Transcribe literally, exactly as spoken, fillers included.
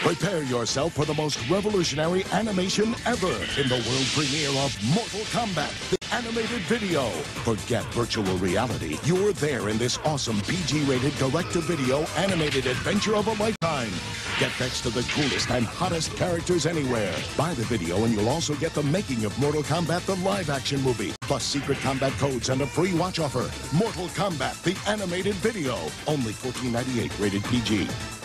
Prepare yourself for the most revolutionary animation ever in the world premiere of Mortal Kombat, the animated video. Forget virtual reality. You're there in this awesome P G-rated direct-to-video animated adventure of a lifetime. Get next to the coolest and hottest characters anywhere. Buy the video and you'll also get the making of Mortal Kombat, the live-action movie, plus secret combat codes and a free watch offer. Mortal Kombat, the animated video. Only fourteen ninety-eight, rated P G.